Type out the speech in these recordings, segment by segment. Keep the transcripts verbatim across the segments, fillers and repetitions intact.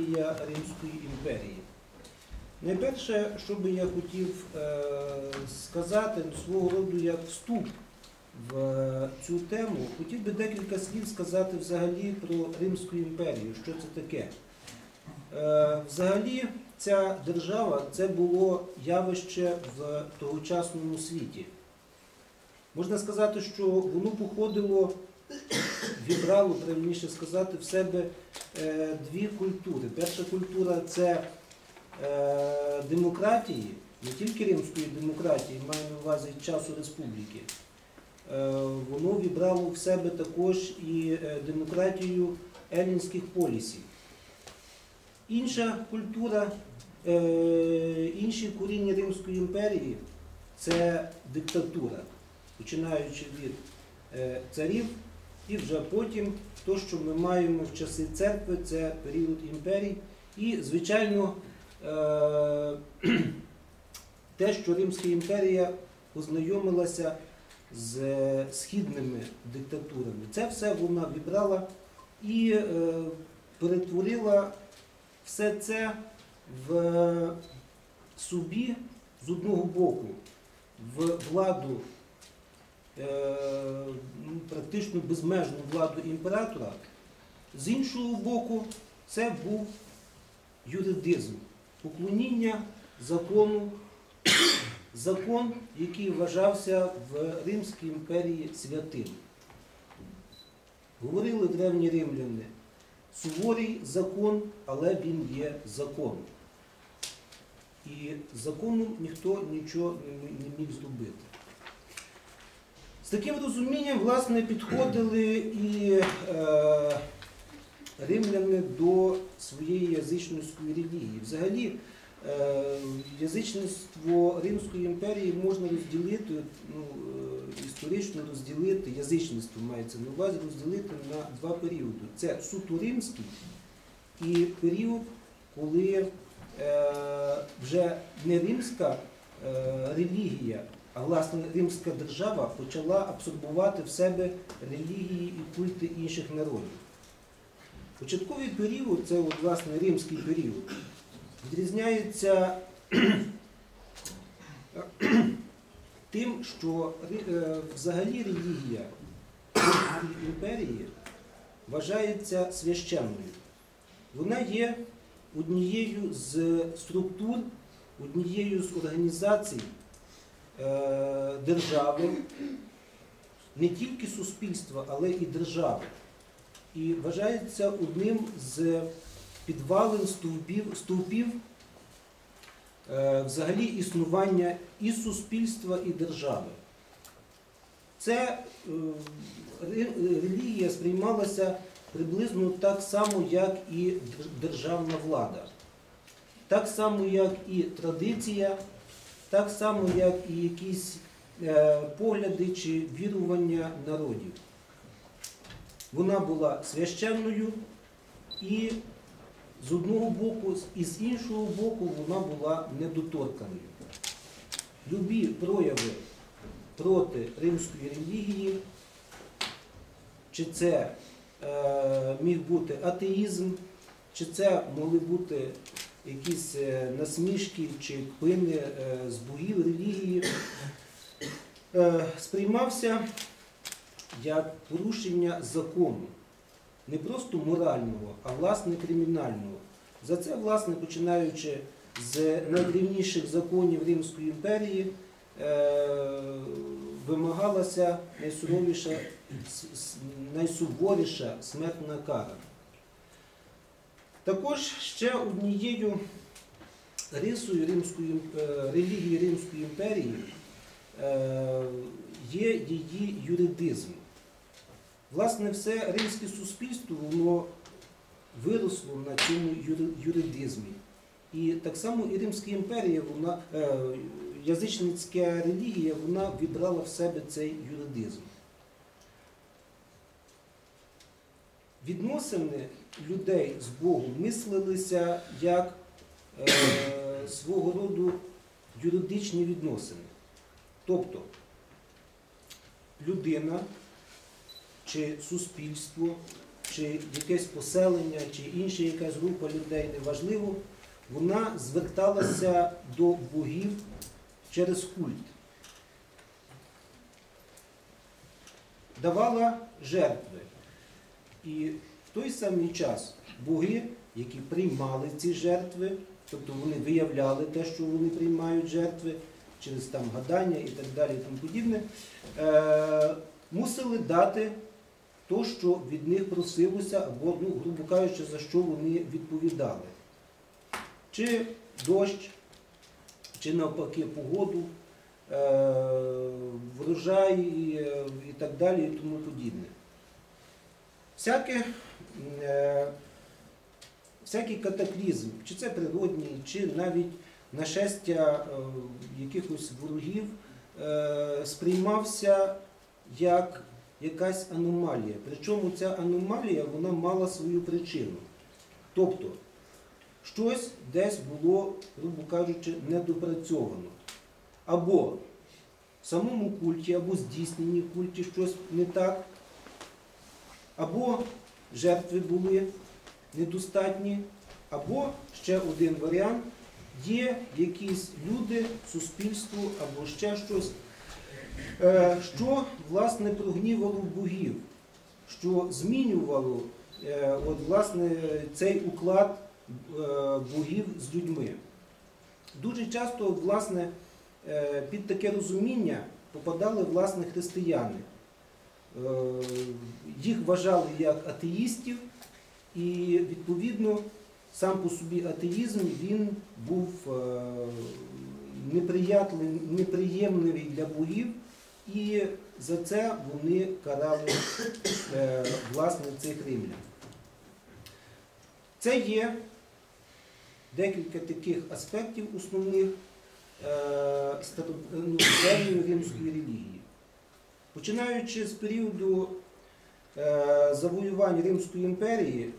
релігія Римської імперії. Найперше, що би я хотів е, сказати, свого роду як вступ в цю тему, хотів би декілька слів сказати взагалі про Римську імперію, що це таке. Е, взагалі ця держава – це було явище в тогочасному світі. Можна сказати, що воно походило, вібрало, правильніше сказати, в себе е, дві культури. Перша культура – це е, демократії, не тільки римської демократії, маю на увазі часу республіки. Е, воно вібрало в себе також і е, демократію еллінських полісів. Інша культура, е, інші коріння Римської імперії – це диктатура, починаючи від е, царів, і вже потім те, що ми маємо в часи церкви, це період імперій. І, звичайно, е, те, що Римська імперія познайомилася з східними диктатурами. Це все вона вібрала і е, перетворила все це в собі, з одного боку, в владу, практично безмежну владу імператора, з іншого боку, це був юридизм, поклоніння закону, закон, який вважався в Римській імперії святим. Говорили древні римляни: суворий закон, але він є закон. І законом ніхто нічого не міг зробити. З таким розумінням, власне, підходили і е, римляни до своєї язичницької релігії. Взагалі, е, язичництво Римської імперії можна розділити, ну, е, історично розділити, язичництво мається на увазі, розділити на два періоди. Це суто римський і період, коли е, вже не римська е, релігія, а, власне, римська держава почала абсорбувати в себе релігії і культи інших народів. Початковий період, це, от, власне, римський період, відрізняється тим, що взагалі релігія Римської імперії вважається священною. Вона є однією з структур, однією з організацій держави, не тільки суспільства, але і держави. І вважається одним з підвалин стовпів, стовпів взагалі існування і суспільства, і держави. Це релігія сприймалася приблизно так само, як і державна влада. Так само, як і традиція, так само, як і якісь е, погляди чи вірування народів. Вона була священною і з одного боку, і з іншого боку вона була недоторканою. Любі прояви проти римської релігії, чи це е, міг бути атеїзм, чи це могли бути якісь насмішки чи кпини з богів релігії, сприймався як порушення закону. Не просто морального, а, власне, кримінального. За це, власне, починаючи з найдревніших законів Римської імперії, вимагалася найсуровіша, найсуворіша смертна кара. Також ще однією рисою римської, релігії Римської імперії є її юридизм. Власне, все римське суспільство, воно виросло на цьому юридизмі. І так само і Римська імперія, вона, язичницька релігія, вона вібрала в себе цей юридизм. Відносини людей з Богом мислилися як е, свого роду юридичні відносини. Тобто людина чи суспільство чи якесь поселення, чи інша якась група людей, неважливо, вона зверталася до богів через культ. Давала жертви. І в той самий час боги, які приймали ці жертви, тобто вони виявляли те, що вони приймають жертви, через там гадання і так далі і тому подібне, е- мусили дати то, що від них просилося, або, ну, грубо кажучи, за що вони відповідали. Чи дощ, чи навпаки погоду, е- врожай і, і так далі і тому подібне. Всяке, е- всякий катаклізм, чи це природній, чи навіть нашестя е, якихось ворогів, е, сприймався як якась аномалія. Причому ця аномалія, вона мала свою причину. Тобто, щось десь було, грубо кажучи, недопрацьовано. Або в самому культі, або здійсненні культі щось не так, або жертви були недостатні, або ще один варіант, є якісь люди, суспільство або ще щось, що, власне, прогнівало богів, що змінювало, от, власне, цей уклад богів з людьми. Дуже часто, власне, під таке розуміння попадали, власне, християни. Їх вважали як атеїстів, і, відповідно, сам по собі атеїзм, він був неприємний для богів, і за це вони карали, власне, цих римлян. Це є декілька таких аспектів основних древньої римської релігії. Починаючи з періоду завоювань Римської імперії,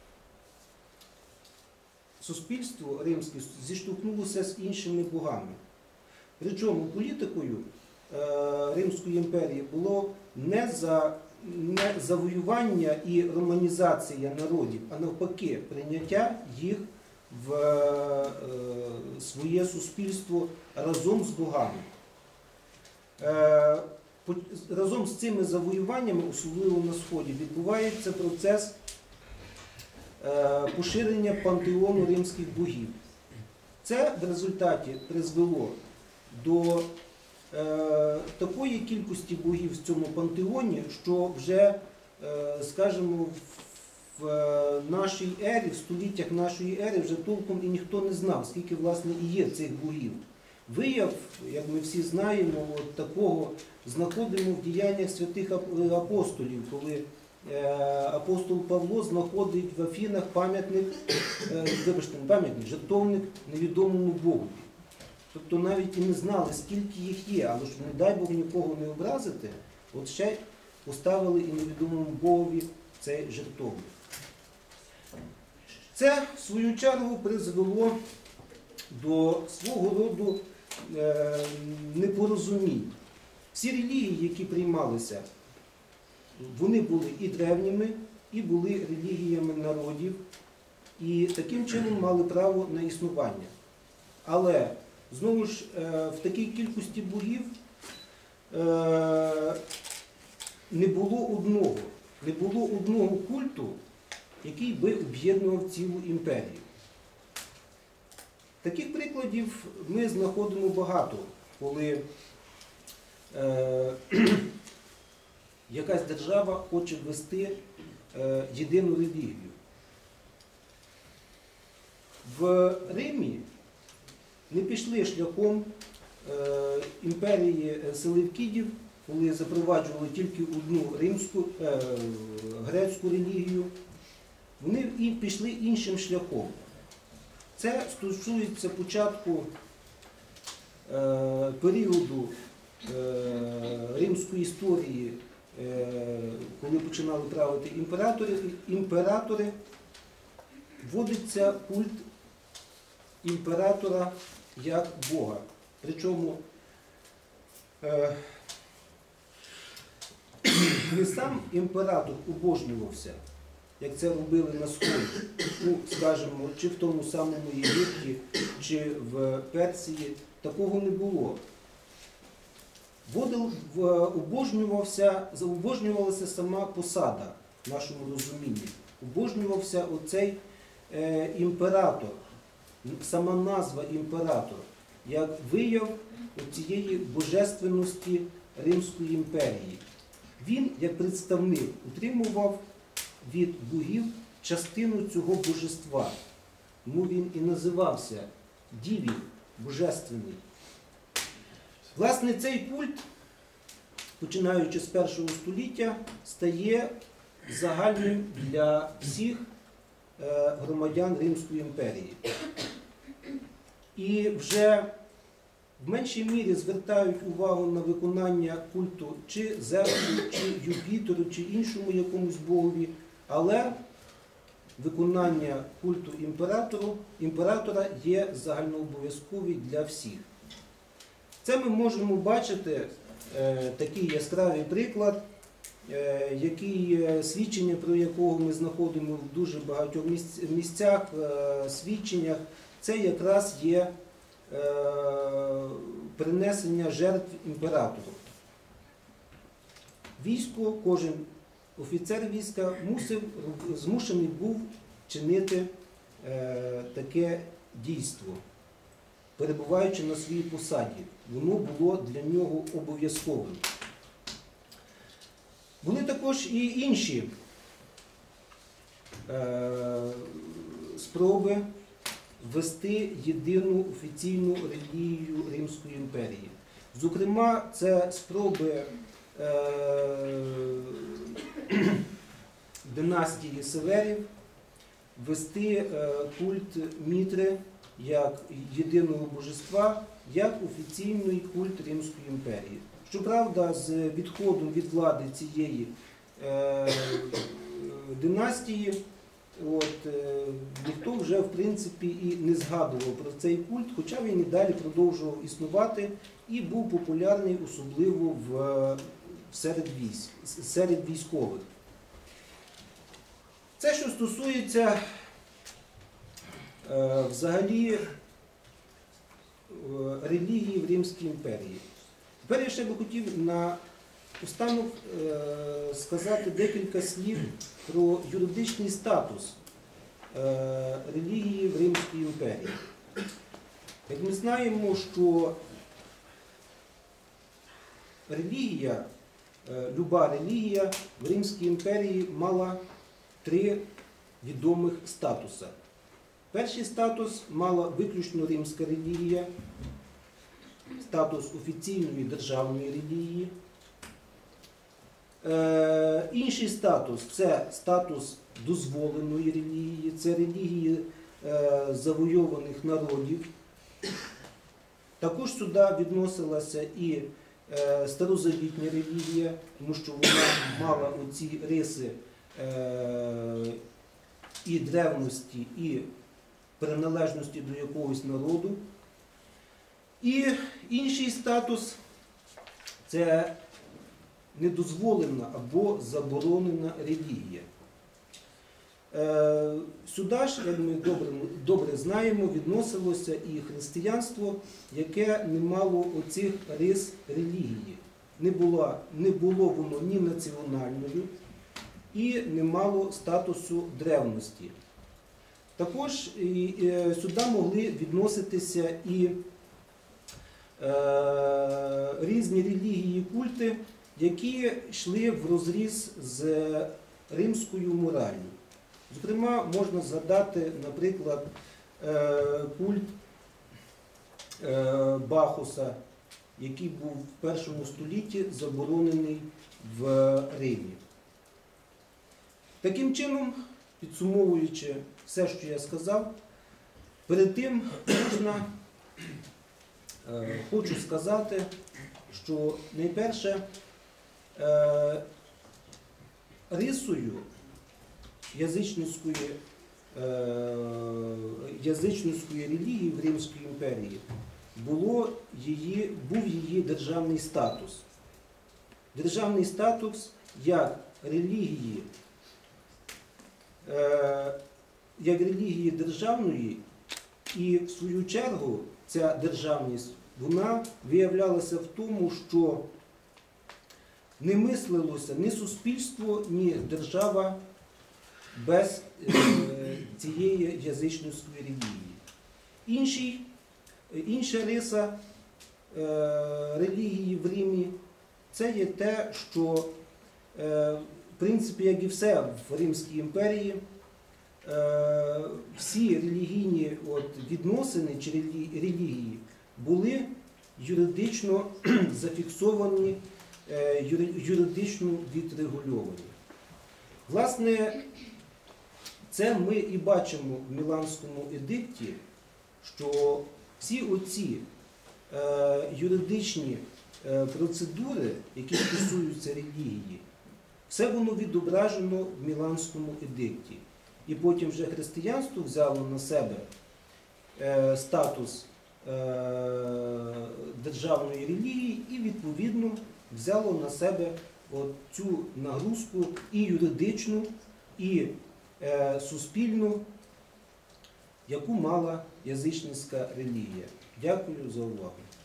суспільство римське зіштовхнулося з іншими богами. Причому політикою Римської імперії було не, за, не завоювання і романізація народів, а навпаки прийняття їх в е, своє суспільство разом з богами. Е, разом з цими завоюваннями, особливо на Сході, відбувається процес поширення пантеону римських богів. Це в результаті призвело до е, такої кількості богів в цьому пантеоні, що вже, е, скажімо, в нашій ері, в століттях нашої ери вже толком і ніхто не знав, скільки, власне, і є цих богів. Вияв, як ми всі знаємо, от такого знаходимо в діяннях святих апостолів, коли апостол Павло знаходить в Афінах пам'ятник, вибачте, не пам'ятник, жертовник невідомому Богу. Тобто навіть і не знали, скільки їх є, але щоб, не дай Бог, нікого не образити, от ще поставили і невідомому Богові цей жертовник. Це, в свою чергу, призвело до свого роду е, непорозумінь. Всі релігії, які приймалися, вони були і древніми, і були релігіями народів, і таким чином мали право на існування. Але, знову ж, в такій кількості богів не було одного, не було одного культу, який би об'єднував цілу імперію. Таких прикладів ми знаходимо багато, коли якась держава хоче ввести е, єдину релігію. В Римі не пішли шляхом е, імперії селевкідів, коли запроваджували тільки одну римську, е, грецьку релігію. Вони і пішли іншим шляхом. Це стосується початку е, періоду е, римської історії, коли починали правити імператори, імператори, вводиться культ імператора як Бога. Причому е, не сам імператор обожнювався, як це робили на Сході, ну, скажімо, чи в тому самому Єгипті, чи в Персії, такого не було. Водил, в, обожнювався, обожнювалася сама посада в нашому розумінні. Обожнювався оцей е, імператор, сама назва імператор, як вияв цієї божественності Римської імперії. Він, як представник, утримував від богів частину цього божества. Тому він і називався Діві Божественний. Власне, цей культ, починаючи з першого століття, стає загальним для всіх громадян Римської імперії. І вже в меншій мірі звертають увагу на виконання культу чи Зевсу, чи Юпітеру, чи іншому якомусь богові, але виконання культу імператору, імператора є загальнообов'язкові для всіх. Це ми можемо бачити е, такий яскравий приклад, е, який, свідчення про якого ми знаходимо в дуже багатьох місцях, е, свідченнях, це якраз є е, принесення жертв імператору. Військо, кожен офіцер війська мусив, змушений був чинити е, таке дійство, перебуваючи на своїй посаді. Воно було для нього обов'язковим. Були також і інші е, спроби ввести єдину офіційну релігію Римської імперії. Зокрема, це спроби е, династії Северів ввести е, культ Мітри як єдиного божества, як офіційний культ Римської імперії. Щоправда, з відходом від влади цієї е, династії, от, е, ніхто вже, в принципі, і не згадував про цей культ, хоча він і далі продовжував існувати і був популярний особливо в, серед, військ, серед військових. Це, що стосується е, взагалі релігії в Римській імперії. Тепер я ще би хотів на останок е, сказати декілька слів про юридичний статус е, релігії в Римській імперії. Як ми знаємо, що релігія, е, люба релігія в Римській імперії мала три відомих статуси. Перший статус мала виключно римська релігія, статус офіційної державної релігії. Е, інший статус – це статус дозволеної релігії, це релігії е, завойованих народів. Також сюди відносилася і е, старозавітня релігія, тому що вона мала оці риси е, і древності, і приналежності до якогось народу. І інший статус – це недозволена або заборонена релігія. Е, сюди ж, як ми добре, добре знаємо, відносилося і християнство, яке не мало оцих рис релігії. Не було, не було воно ні національною, і не мало статусу древності. Також і, і, сюди могли відноситися і е, різні релігії і культи, які йшли в розріз з римською мораллю. Зокрема, можна згадати, наприклад, е, культ е, Бахуса, який був в першому столітті заборонений в Римі. Таким чином, підсумовуючи все, що я сказав, перед тим можна, е, хочу сказати, що найперше е, рисою язичницької, е, язичницької релігії в Римській імперії було її, був її державний статус. Державний статус як релігії е, як релігії державної, і в свою чергу ця державність, вона виявлялася в тому, що не мислилося ні суспільство, ні держава без е, цієї язичницької релігії. Інший, інша риса е, релігії в Римі – це є те, що, е, в принципі, як і все в Римській імперії, е, всі релігійні от, відносини чи релі- релігії були юридично зафіксовані, е, юри- юридично відрегульовані. Власне, це ми і бачимо в Міланському едикті, що всі оці е, юридичні е, процедури, які стосуються релігії, все воно відображено в Міланському едикті. І потім вже християнство взяло на себе е, статус е, державної релігії і, відповідно, взяло на себе от цю нагрузку і юридичну, і е, суспільну, яку мала язичницька релігія. Дякую за увагу.